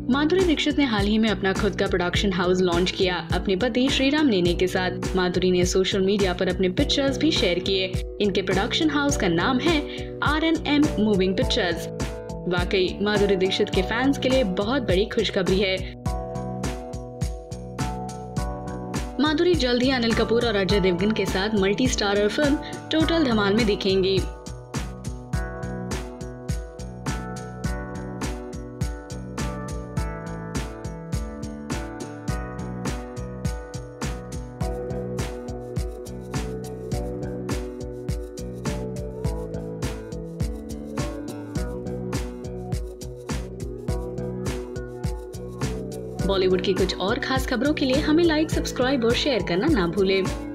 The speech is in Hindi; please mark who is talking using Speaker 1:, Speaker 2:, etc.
Speaker 1: माधुरी दीक्षित ने हाल ही में अपना खुद का प्रोडक्शन हाउस लॉन्च किया अपने पति श्रीराम नेने के साथ। माधुरी ने सोशल मीडिया पर अपने पिक्चर्स भी शेयर किए। इनके प्रोडक्शन हाउस का नाम है R&M मूविंग पिक्चर्स। वाकई माधुरी दीक्षित के फैंस के लिए बहुत बड़ी खुशखबरी है। माधुरी जल्द ही अनिल कपूर और अजय देवगन के साथ multi starrer film total Dhamaal में दिखेंगी। बॉलीवुड की कुछ और खास खबरों के लिए हमें लाइक, सब्सक्राइब और शेयर करना ना भूलें।